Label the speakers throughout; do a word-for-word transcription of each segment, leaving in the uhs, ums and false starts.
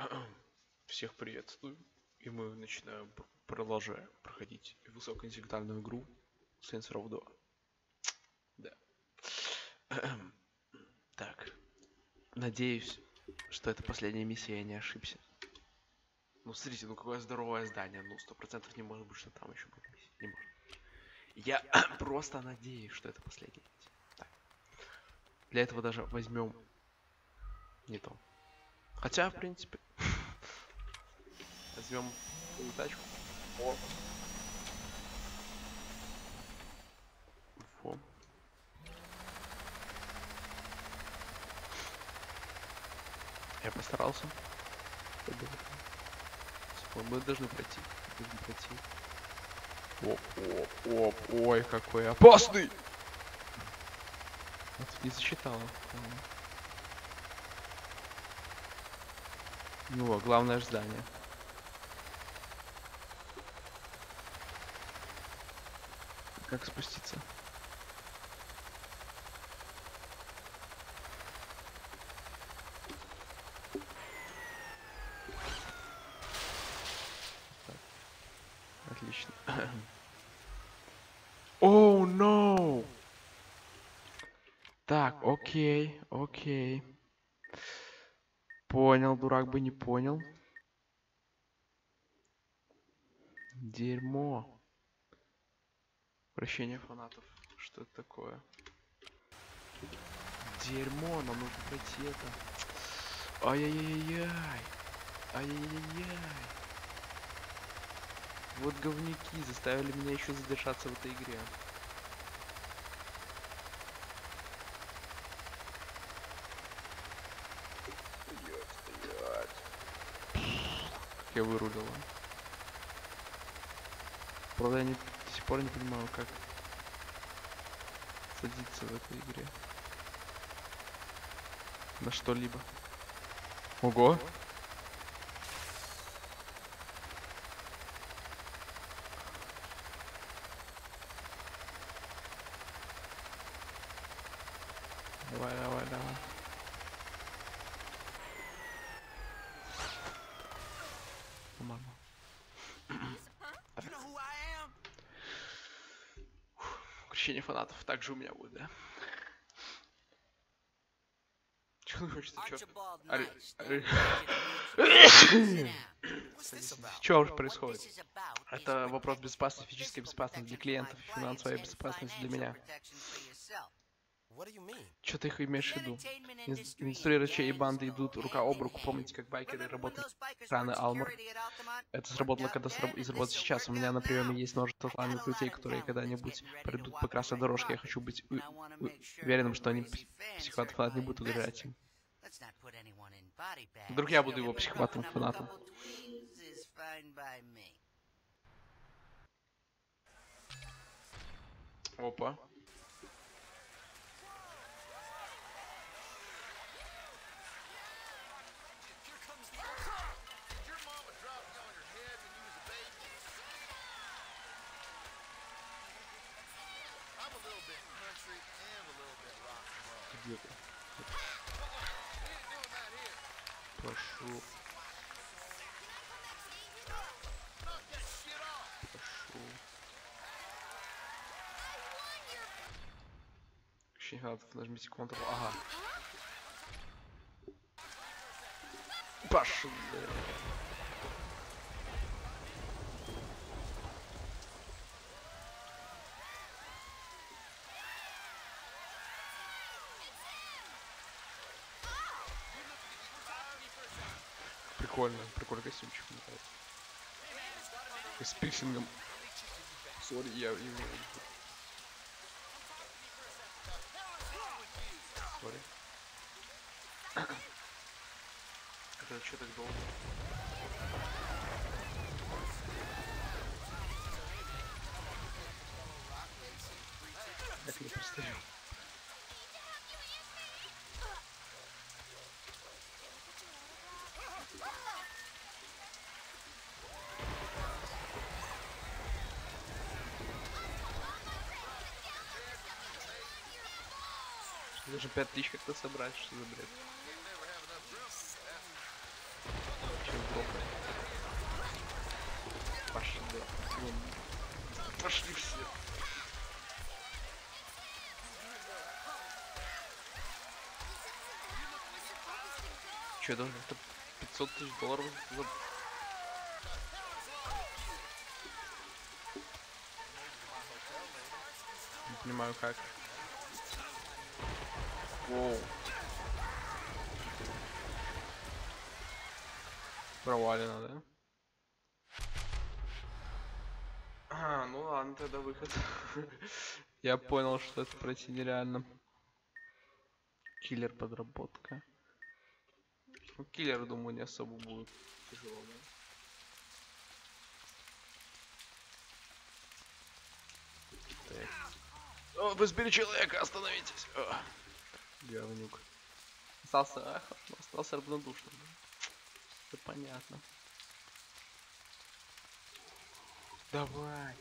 Speaker 1: Всех приветствую, и мы начинаем, п- продолжаем проходить высокоинтеллектуальную игру Saints Row два. Да. Так, надеюсь, что это последняя миссия, я не ошибся. Ну, смотрите, ну какое здоровое здание, ну сто процентов не может быть, что там еще будет миссия. Не может. Я просто надеюсь, что это последняя миссия. Так. Для этого даже возьмем не то. Хотя, в принципе, возьмем свою тачку. О. Фу. Я постарался. Мы должны пройти. Должны пройти. Оп, оп, оп, ой, какой опасный! Вот не засчитала. Ну, главное ж здание. Как спуститься? Так. Отлично. Оу, oh, no! Так, окей, окей. Понял, дурак бы не понял. Дерьмо. Прощение фанатов. Что это такое? Дерьмо, нам нужно пройти это. Ай-яй-яй-яй. Ай-яй-яй-яй. Вот говнюки заставили меня еще задержаться в этой игре. Стоять, стоять. Как я вырулила. Правда, я не, до сих пор не понимаю, как садиться в этой игре. На что-либо. Ого! Давай, давай, давай. По-моему. Крещение фанатов также у меня будет, да? Чего хочется, черт? Ари... Ари... Что уже происходит? Это вопрос безопасности, физической безопасности для клиентов, финансовая безопасность для меня. Что ты их имеешь в виду? Инструированные и банды идут рука об руку. Помните, как байкеры работали с раны Алмор? Это сработало, когда сраб... и сработает сейчас. У меня на приеме есть множество талантливых людей, которые когда-нибудь пройдут по красной дорожке. Я хочу быть у... У... уверенным, что они психопат фанат не будут угрожать им. Вдруг я буду его психопатом фанатом. Опа. Где ты? Прошу. Прошу. Ощущение, нажмите Ctrl. Ага. Пошли. Прикольно, прикольный костюмчик, мне нравится. И с пиксингом. Сори, я его не вижу. Сори. Это что так долго? Как я пристаю? Даже пять тысяч как-то собрать, что за бред? Че, даже это пятьсот тысяч долларов за... Не понимаю как. Воу. Провалено, да? А, ну ладно, тогда выход. Я понял, что это пройти нереально. Киллер подработка. Ну, киллер, думаю, не особо будет тяжело, да? Так. О, вы сбили человека, остановитесь! О. Говнюк. Остался, а, хорошо, остался равнодушным. Это понятно. Давай.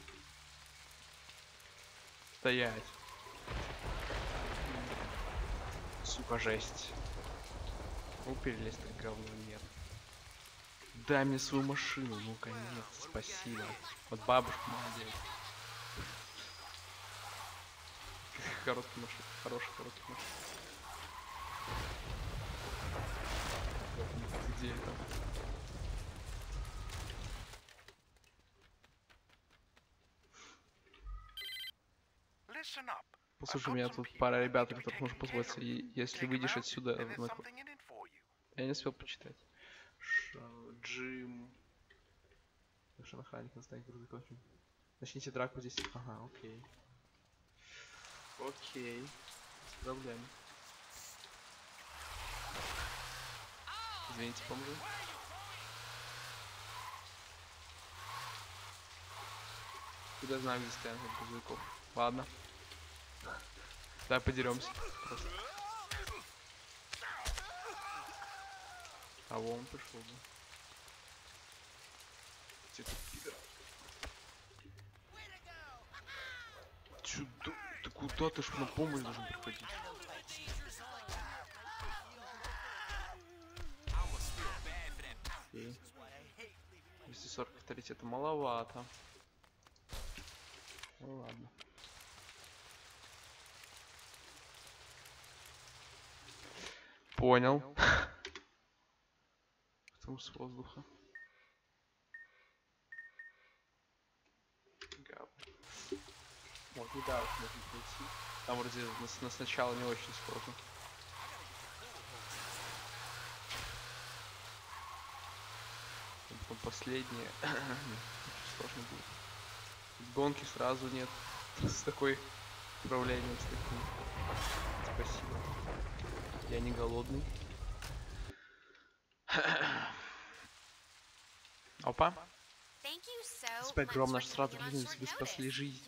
Speaker 1: Стоять. Сука, жесть. Уперлись так говно, нет. Дай мне свою машину, ну конец, спасибо. Вот бабушка молодец. Короткий машин, хороший короткий машин. Где это? Послушай, у меня тут пара ребят, которых можно позвать, и если выйдешь отсюда... На... Я не успел почитать. Ш... Джим... Совершенно охранник на стане грузовик. Начните драку здесь. Ага, окей. Окей. Без проблем. Извините, помогу. Куда знаю, где стоят грузовиков. Ладно. Давай подеремся. Просто. А вон пришел, да. Тихо, пидор. Чудо, ты куда ты ж на помощь должен приходить? Окей. двести сорок авторитета маловато. Ну ладно. Понял. Потому с воздуха. Гав. Вот, не да, можно пройти. Там вроде на, на сначала не очень сложно. Потом последнее. Сложно будет. Гонки сразу нет. С такой управлением, с таким. Спасибо. Я не голодный. Опа. Спасибо огромное, что сразу вернулись, вы спасли жизнь.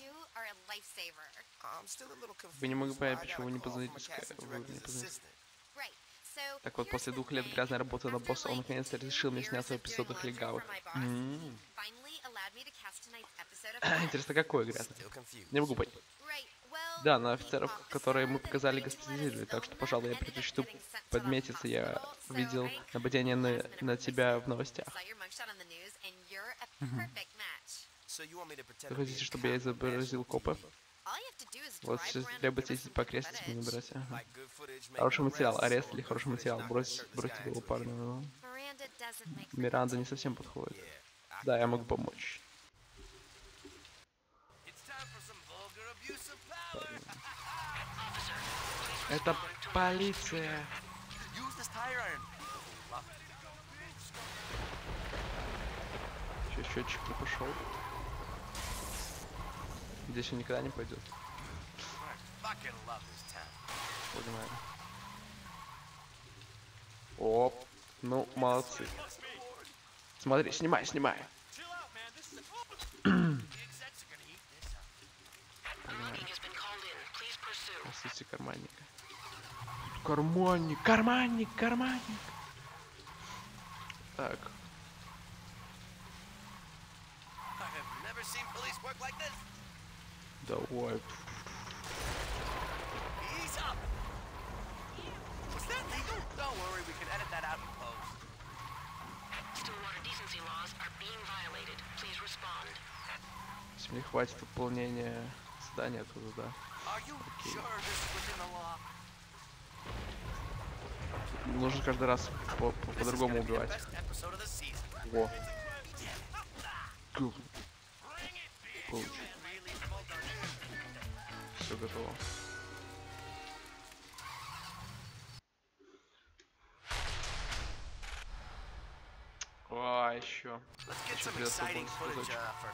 Speaker 1: Вы не могли понять, почему вы не позвонили. Вы не позвонили. Так вот, после двух лет грязной работы на босса, он наконец-то разрешил мне сняться в эпизодах легавых. Mm. Интересно, какой грязный? Не могу понять. Да, на офицеров, которые мы показали, госпитализировали, так что, пожалуй, я предпочту подметиться. Я видел нападение на, на тебя в новостях. Угу. Вы хотите, чтобы я изобразил копа? Вот сейчас требуется ездить по окрестностям и набирать. Ага. Хороший материал, арест или хороший материал? Брось, бросьте его парня. Но... Миранда не совсем подходит. Да, я могу помочь. Это полиция. Че, счетчик не пошел? Здесь он никогда не пойдет. Понимаю. Оп. Ну, молодцы. Смотри, снимай, снимай. Простите, карманника. Карманник, карманник, карманник. Так. Давай. Если мне хватит выполнения задания, то да. Окей. Нужно каждый раз по- по- по-другому убивать. Во. Получи. Все готово. А, еще. Еще придется сказать.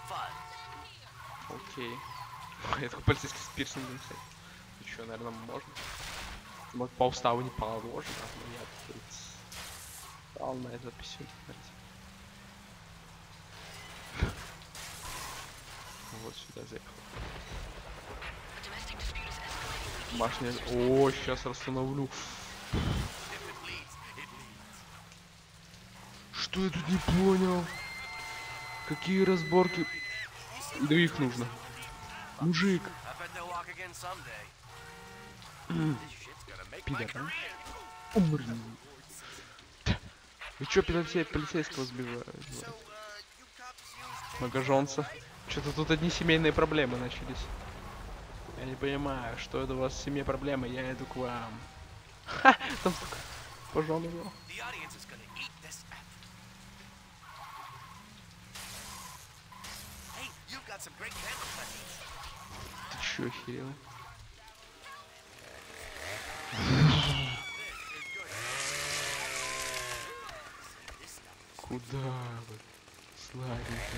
Speaker 1: Окей. Я такой полицейский с пирсингом. Ну что, наверное, можно? Вот по уставу не положено, но я тут стал на это записи. Вот сюда заехал. Башня. О, сейчас расстановлю. Что я тут не понял? Какие разборки? Да их нужно. Мужик. Пидор, а? Умри. Вы чё, полицей, полицейского сбивают? Многоженца. Что-то тут одни семейные проблемы начались. Я не понимаю, что это у вас в семье проблемы, я иду к вам. Ха! Там столько пожал его. Ты чё, охерел? Куда вы? Слабенький.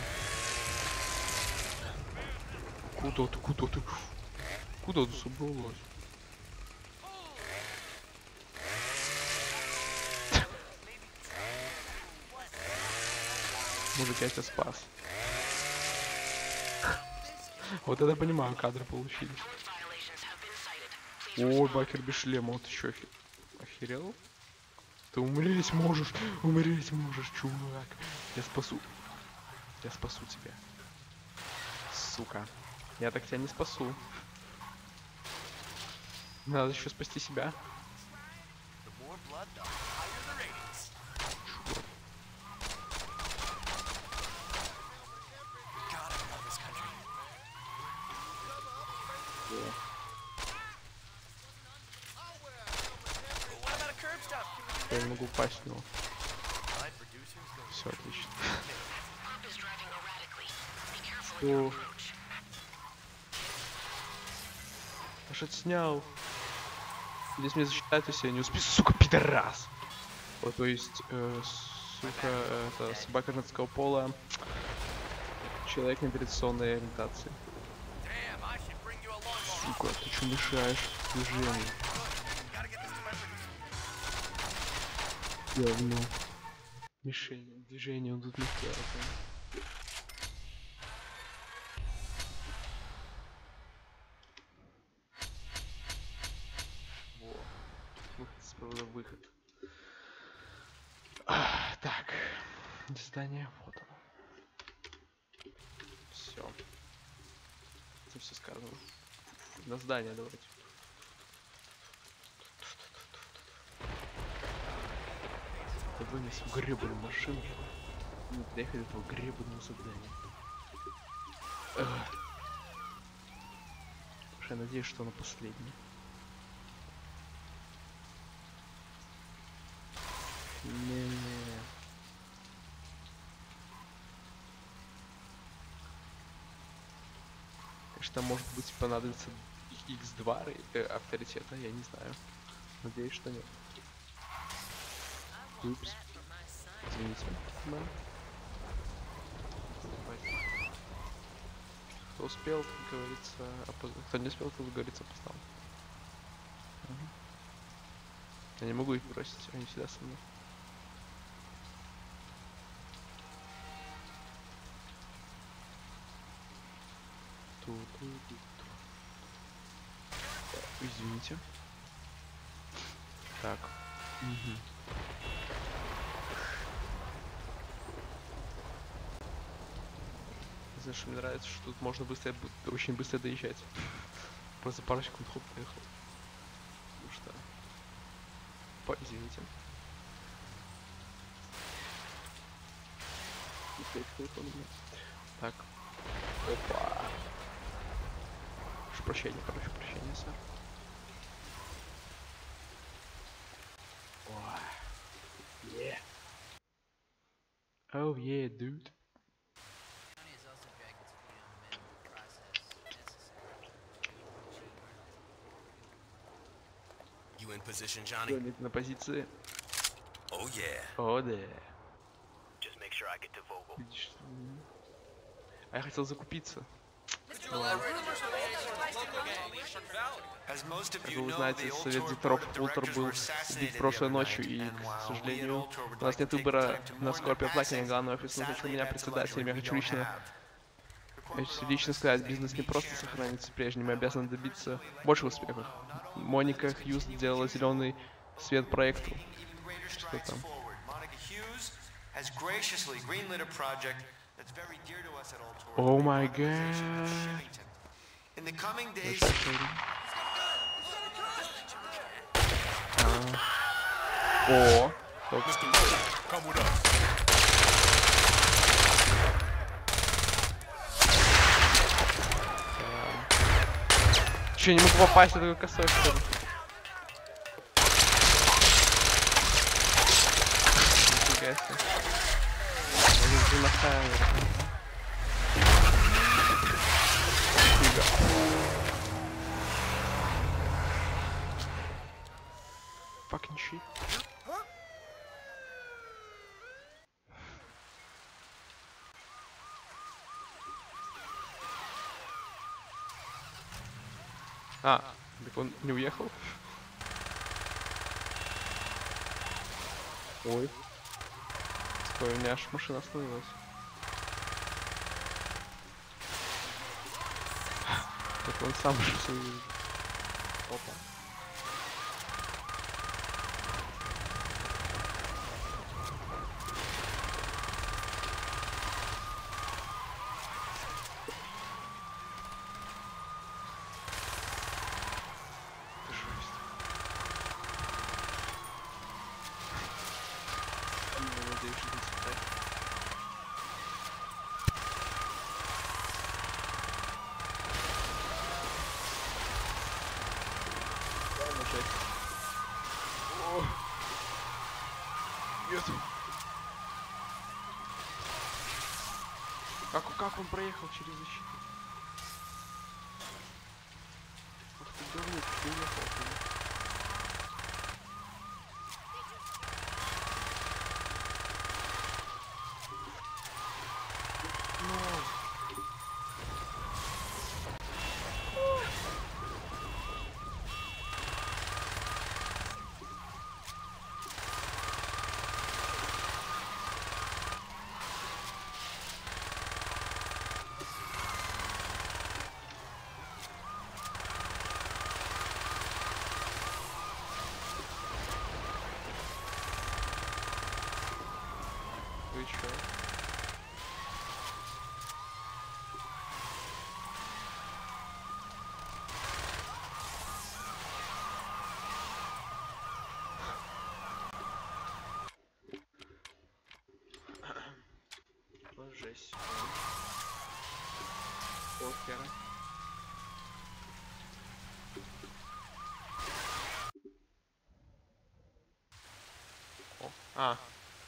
Speaker 1: Куда ты, куда ты? Куда ты собралась? Мужик, я тебя спас. Вот это понимаю, кадры получились. Ой, Бакер без шлема, вот ты чё, охерел? Ты умереть можешь, умереть можешь, чувак. Я спасу. Я спасу тебя. Сука. Я так тебя не спасу. Надо еще спасти себя. Я не могу упасть в него. Все отлично. Что? Я ж отснял. Здесь мне засчитать, если я не успею. Сука, пидорас! Вот, то есть, э, сука, это собака женского пола. Человек нетрадиционной ориентации. Сука, ты что мешаешь движению? Говно. Мишень, движение он тут мешает. Во. Выход с провода, выход. А, так. Здание, вот оно. Все. Это все сказано. На здание давайте. Я вынесу гребаную машину. Не доехать до этого гребаного задания. Я надеюсь, что оно последнее. Не-не-не. Конечно, может быть понадобится икс два э, авторитета, я не знаю. Надеюсь, что нет. Упс. Извините. Да. Кто успел, как говорится, опоз... кто не успел, как говорится, опоздал. Угу. Я не могу их бросить, они всегда со мной. Ту-ту-ту-ту. Извините. Так. Угу. Знаешь, мне нравится, что тут можно быстро, очень быстро доезжать. Просто пару секунд хоп, поехал. Ну что? По, извините. Так. Опа. Прошу прощения, прошу прощения, сэр. Ой. Oh yeah, dude.
Speaker 2: You in position, Johnny?
Speaker 1: На позиции.
Speaker 2: Oh yeah.
Speaker 1: О, да.
Speaker 2: Just make sure I get to Vogel.
Speaker 1: Видишь, а я хотел закупиться. Как вы знаете, совет директоров Ултер был убит прошлой ночью, и, к сожалению, у нас нет выбора на Скорпио Платине, главный офис назначил меня председателем. Я хочу лично, я хочу лично сказать, бизнес не просто сохранится прежним, мы обязаны добиться больших успехов. Моника Хьюз делала зеленый свет проекту. Что там? О май гад. О, че, не могу попасть, это косой, что ли? Нифига себе. Может, на камеру. Нифига. Fucking shit. А, так он не уехал? Ой. Стой, у меня аж машина остановилась. Так он сам уже все увидел. Опа. Как, как он проехал через защиту? Ах ты говнюк, ты уехал оттуда. Вы чё? Ну, жесть. Покер. О, а.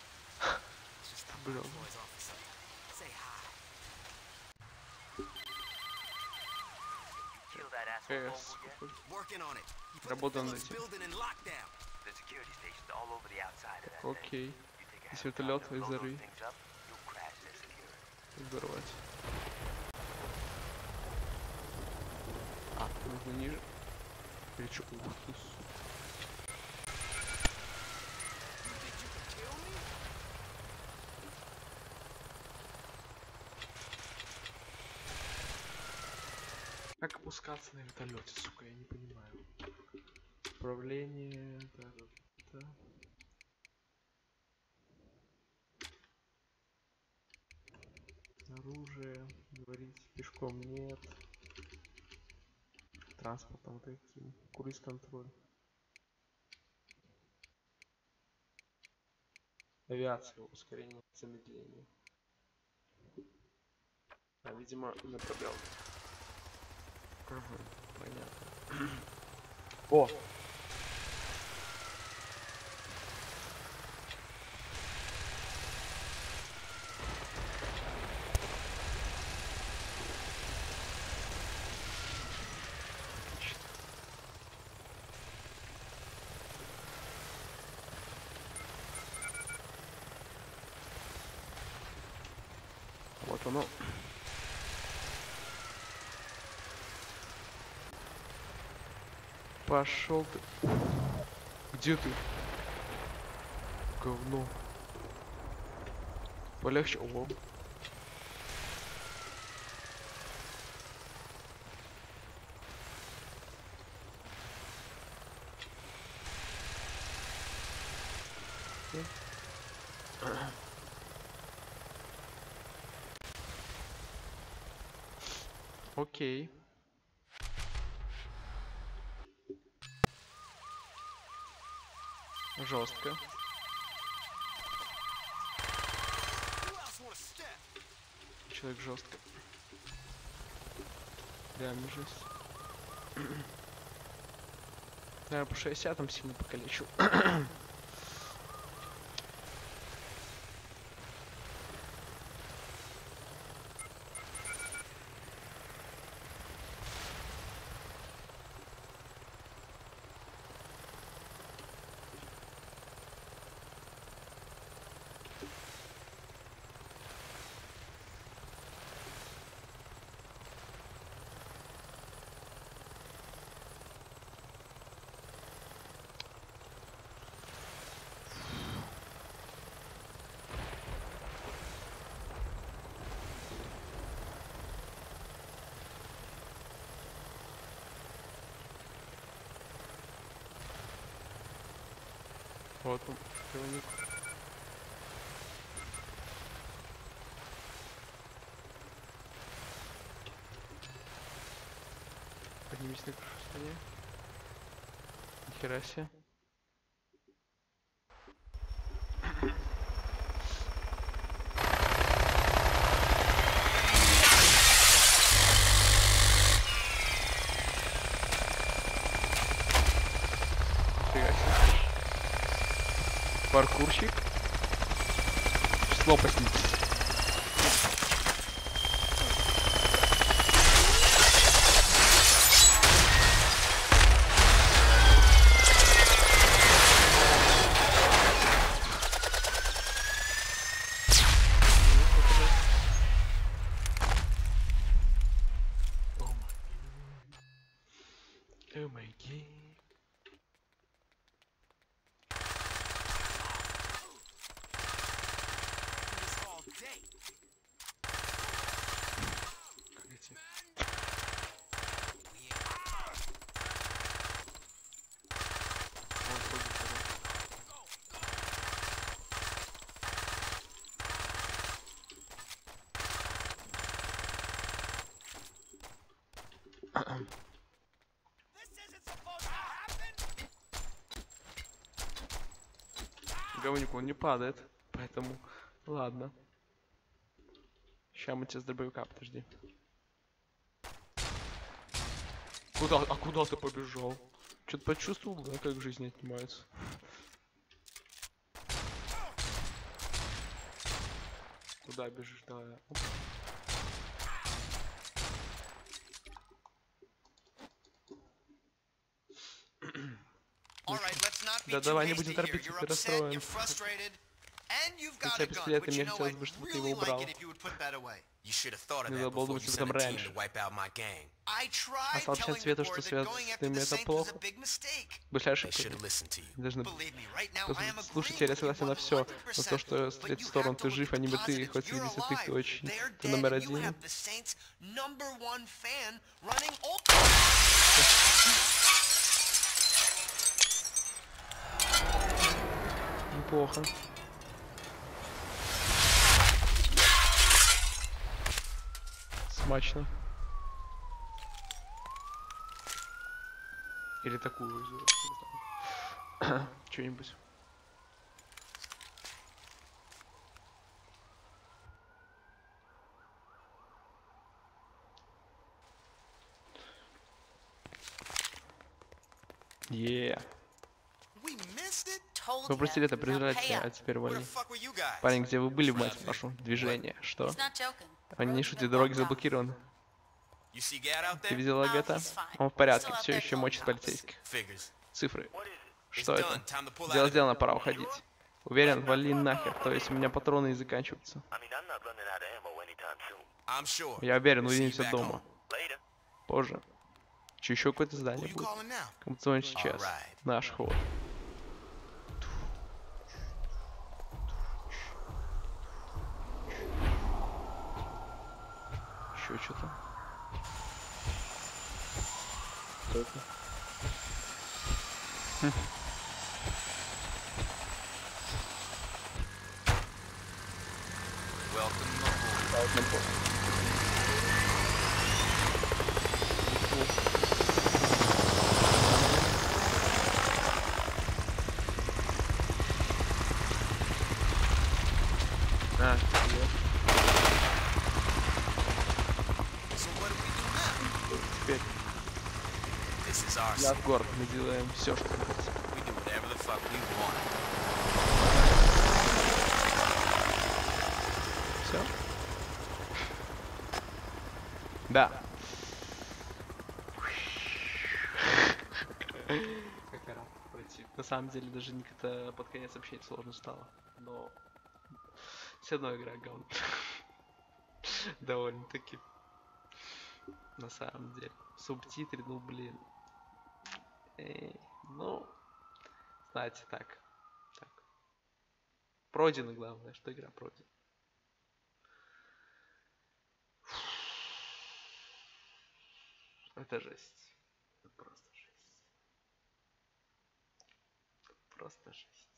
Speaker 1: Блин. КС. Работа над этим. Окей. Здесь вертолет, визоры. Взорвать. А, нужно ниже. Или чё? Ух ты, сука. Как опускаться на вертолете, сука, я не понимаю. Управление, да, да, да. Оружие, говорить пешком нет. Транспортом таким. Круиз-контроль. Авиация, ускорение, замедление. А, видимо, направлял. Угу, понятно. О! Вот оно. Пошел ты. Где ты? Говно. Полегче. О. Окей. Жестко. Человек жестко. Реально жесть. Наверное, по шестидесятым сильно покалечу. Вот он, проводник. Поднимись на крышу стороне. Нихера себе. Нифига себе. Паркурщик. Число посетителей. О май гей. Говник, он не падает, поэтому ладно. Сейчас мы тебя с дробовика, подожди. Куда? А куда ты побежал? Что-то почувствовал, да, как жизнь отнимается? Куда бежишь, да? Оп. Да давай не будем торопиться, ты расстроен. Хотя пистолеты, мне хотелось бы, чтобы ты его убрал. Не надо было думать об этом раньше. А сообщать Свету, что связано с ними, это плохо. Большая ошибка. Должны слушать тебя, я согласен на все. Но то, что с третьей стороны ты жив, а не ты, хоть среди святых ты очень... Ты номер один. Неплохо. Смачно. Или такую сделать. Что-нибудь. Yeah. Вы просили это прижать, а теперь вали. Парень, где вы были, мать вашу? Движение. Что? Они не шутят, дороги заблокированы. Ты видела Гетта? Он в порядке, все еще мочит полицейских. Цифры. Что это? Дело сделано, пора уходить. Уверен, вали нахер, то есть у меня патроны и заканчиваются.
Speaker 2: anytime soon. I'm sure.
Speaker 1: Я уверен,
Speaker 2: See you
Speaker 1: увидимся
Speaker 2: back
Speaker 1: дома.
Speaker 2: home. Later.
Speaker 1: Позже. Че, еще какое-то
Speaker 2: Who
Speaker 1: здание
Speaker 2: you
Speaker 1: будет?
Speaker 2: calling now?
Speaker 1: Кому ты звонишь сейчас?
Speaker 2: Alright.
Speaker 1: Наш ход. Еще что-то.
Speaker 3: Что это?
Speaker 2: Welcome aboard.
Speaker 3: А, вот на по-
Speaker 1: А, привет.
Speaker 2: So what do we do now?
Speaker 1: Теперь
Speaker 2: This is our
Speaker 1: я
Speaker 2: city.
Speaker 1: в город. Мы делаем все, что мы хотим.
Speaker 2: We do whatever the fuck we want.
Speaker 1: Все? Да. Как я рад пройти. На самом деле даже не как-то под конец вообще сложно стало. Но все равно игра говно. Довольно-таки. На самом деле. Субтитры, ну блин. Эй, ну, знаете, так. Так. Пройдено, главное, что игра пройдена. Это жесть. Это просто жесть. Просто жесть.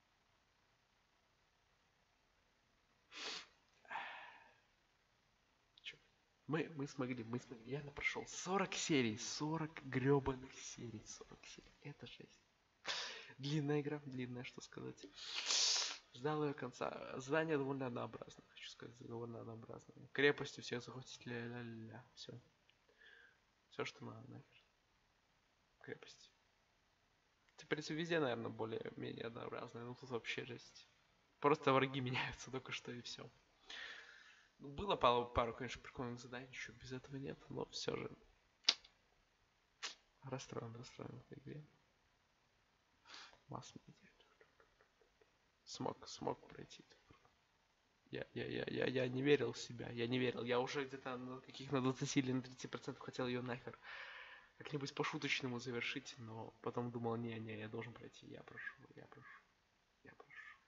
Speaker 1: Чё? Мы, мы смогли, мы смогли. Я прошел сорок серий, сорок гребаных серий, сорок серий. Это жесть. Длинная игра, длинная, что сказать. Ждал ее конца. Задание довольно однообразное, хочу сказать, довольно однообразное. Крепостью всех захватить, ля-ля-ля. Все. Все, что надо, нахер. Крепость. Теперь все везде, наверное, более-менее однообразное. Ну тут вообще жесть. Просто враги меняются только что и все. Ну, было пару, пару, конечно, прикольных заданий, ничего без этого нет, но все же расстроен, расстроен в этой игре. Масс-медиа. Смог, смог пройти. Я, я, я, я, я не верил в себя, я не верил. Я уже где-то на каких на двадцати или на тридцати процентов хотел ее нахер как-нибудь по-шуточному завершить, но потом думал, не-не, я должен пройти, я прошу, я прошу, я прошу.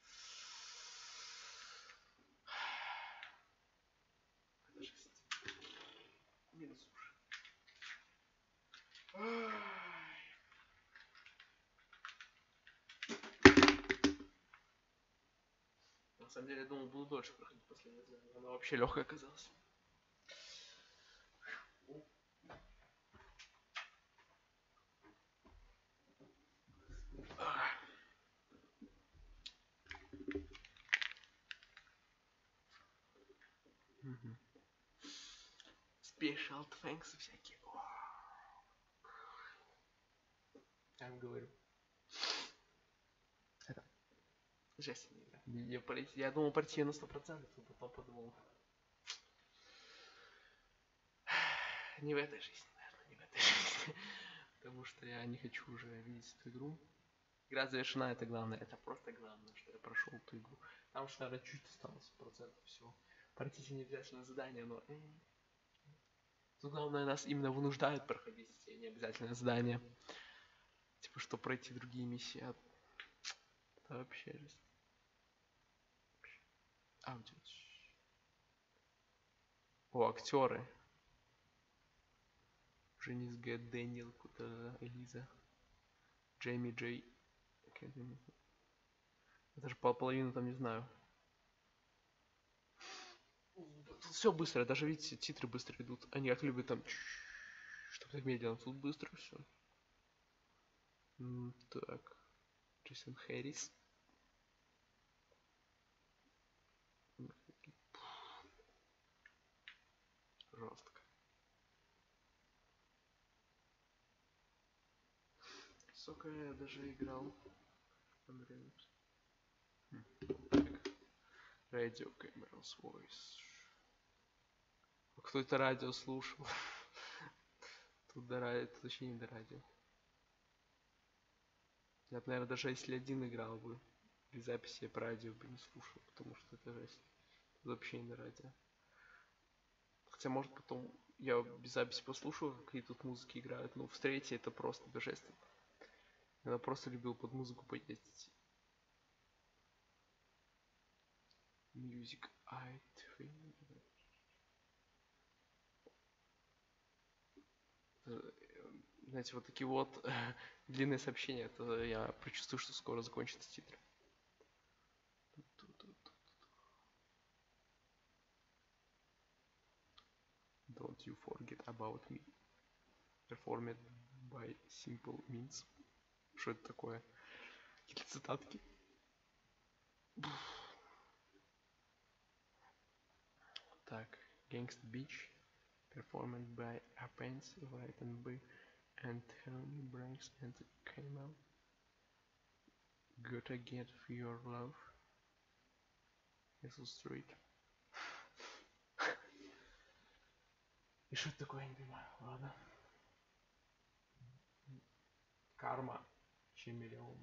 Speaker 1: Это жесть. Минус уши. На самом деле, я думал, буду дольше проходить последнее задание. Оно вообще легкое оказалось. Special thanks всякие. Я вам говорю. Это жесть не игра. Я, пройти- я думал пройти на сто процентов, но потом подумал. Не в этой жизни, наверное, не в этой жизни. Потому что я не хочу уже видеть эту игру. Игра завершена, это главное. Это просто главное, что я прошел эту игру. Там что, наверное, чуть осталось процентов всего. Пройти не обязательно задание, но... Тут главное, нас именно вынуждают проходить эти необязательные задания. Типа, что пройти другие миссии. А... Это вообще жесть. Аудио. О, актеры. Женис Г. Дэниел, куда Элиза. Джейми Джей. Я даже половину там не знаю. Тут все быстро, даже видите, титры быстро идут. Они как любят там, чтобы так медленно. Тут быстро все. Так. Джейсон Хэрис. Жестко. Сука, я даже играл. Radio Cameron's Voice. Кто это радио слушал? Тут до радио, тут вообще не до радио. Я, наверное, даже если один играл бы, без записи я по радио бы не слушал, потому что это жесть. Тут вообще не до радио. Хотя, может, потом я без записи послушаю, какие тут музыки играют. Ну, в третьей это просто божественно. Я просто любил под музыку поездить. Music I think. Знаете, вот такие вот длинные сообщения, это я предчувствую, что скоро закончатся титры. Don't you forget about me. Performed by Simple Means. Что это такое? Какие-то цитатки. Так, Gangsta Beach. Performed by Appens, written by and Tony Branks and Kamal. Gotta get your love. Hazel Street. И что это такое, я не понимаю. Ладно. Карма. Чемелеон.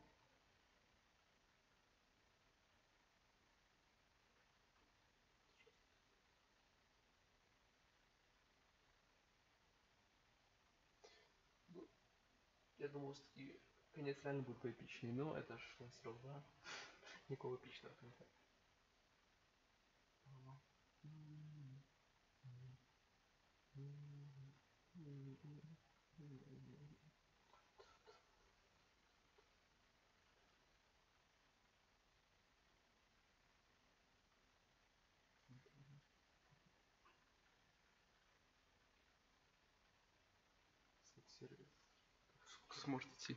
Speaker 1: Я думал, что конец реально будет поэпичнее, но это ж сразу, да? Никакого эпичного конца. Сколько сможет идти?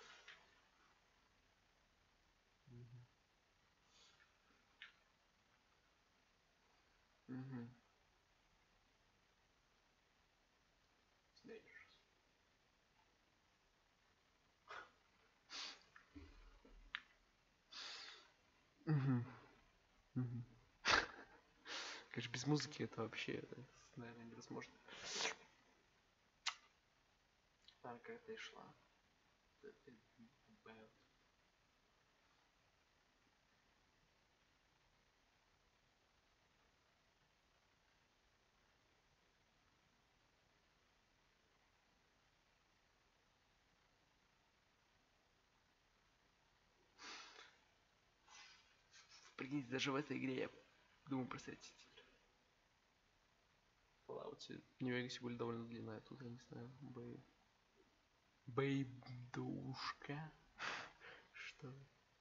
Speaker 1: Угу. Угу. Угу. Конечно, без музыки это вообще, это, наверное, невозможно. Так, это и шла. Прикиньте, даже в этой игре я думаю просмотреть титры. В Fallout New Vegas были довольно длинная, тут я не знаю, бэй... Бэйдушка. Что?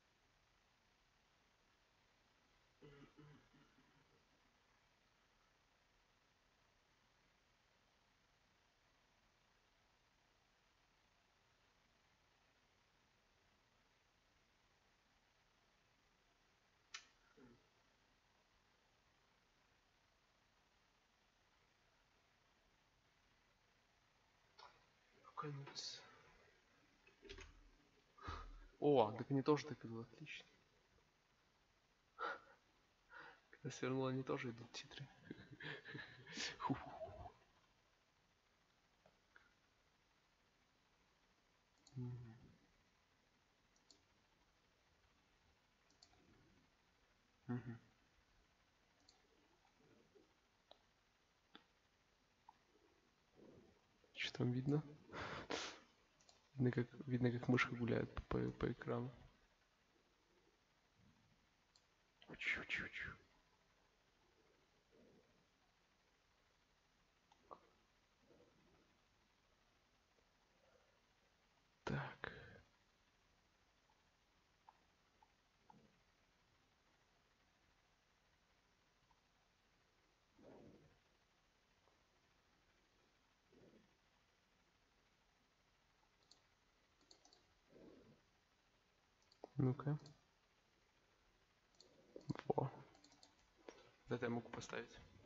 Speaker 1: Конец. О, так они тоже так идут, отлично. Когда свернула, они тоже идут титры. Что там видно? Видно, как, видно, как мышка гуляет по, по, по экрану. Чу-чу-чу. Так. Ну-ка. Во. Вот это я могу поставить.